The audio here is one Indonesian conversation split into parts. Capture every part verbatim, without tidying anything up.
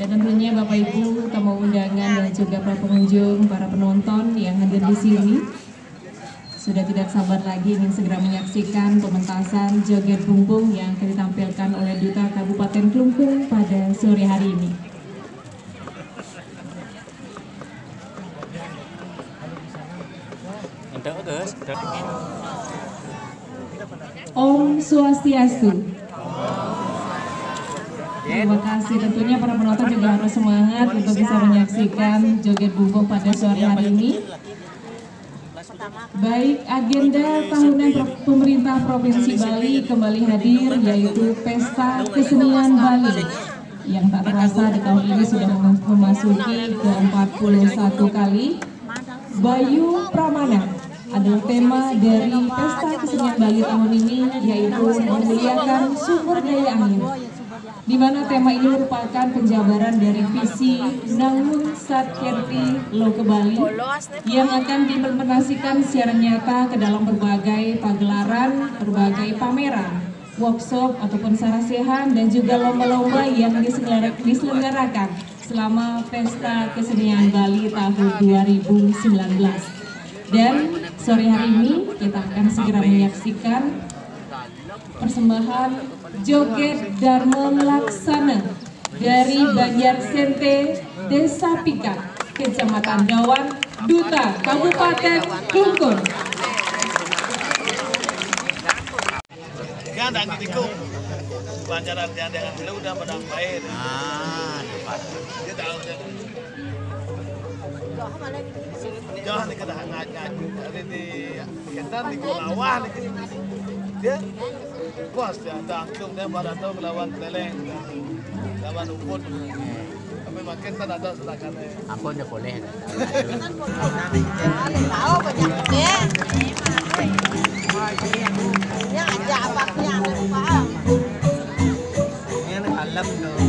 Dan tentunya Bapak Ibu, tamu undangan dan juga para pengunjung, para penonton yang hadir di sini sudah tidak sabar lagi ingin segera menyaksikan pementasan joget bumbung yang akan ditampilkan oleh Duta Kabupaten Klungkung pada sore hari ini. Om Swastiastu. Terima kasih, tentunya para penonton juga harus semangat untuk bisa menyaksikan joget bumbung pada sore hari ini. Baik, agenda tahunan pemerintah Provinsi Bali kembali hadir, yaitu Pesta Kesenian Bali yang tak terasa di tahun ini sudah memasuki ke empat puluh satu kali. Bayu Pramana adalah tema dari Pesta Kesenian Bali tahun ini, yaitu memuliakan sumber daya angin, di mana tema ini merupakan penjabaran dari visi Nangun Satkirti Loke Bali yang akan diimplementasikan secara nyata ke dalam berbagai pagelaran, berbagai pameran, workshop ataupun sarasehan dan juga lomba-lomba yang diselenggarakan selama Pesta Kesenian Bali tahun dua ribu sembilan belas. Dan sore hari ini kita akan segera menyaksikan persembahan joget Dharma Laksana dari Banjar Sente, Desa Pika, Kecamatan Dawan, Duta Kabupaten Klungkung. Kan dan gitu, pelajaran yang dengan beliau udah menang baik. Ah, dia tahu dia. Jangan dikatakan ngajak, ada di kita di Kulawah dia puas dia tanggung dia pada tahu melawan Teleng, lawan Ukun. Tapi makin tak ada setakannya. Aku udah boleh. Tahu banyak dia. Yang aja abaknya lupa. Ini kalem tuh.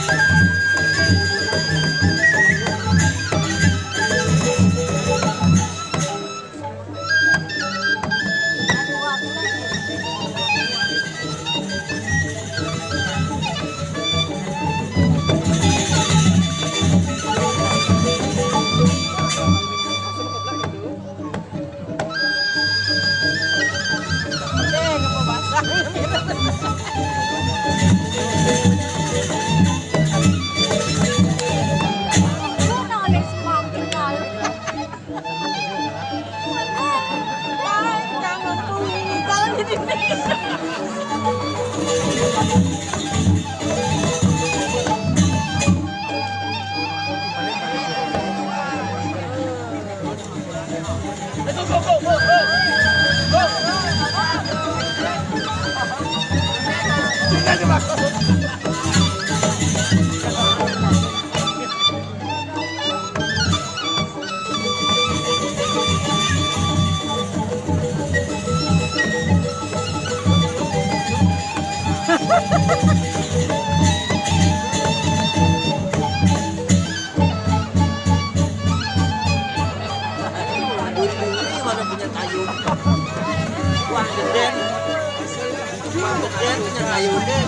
Mana punya kayu? Wah, geden. Wah, geden punya kayu geden.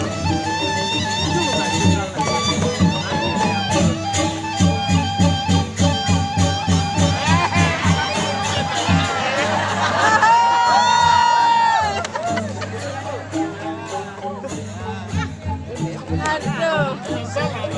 Aduh.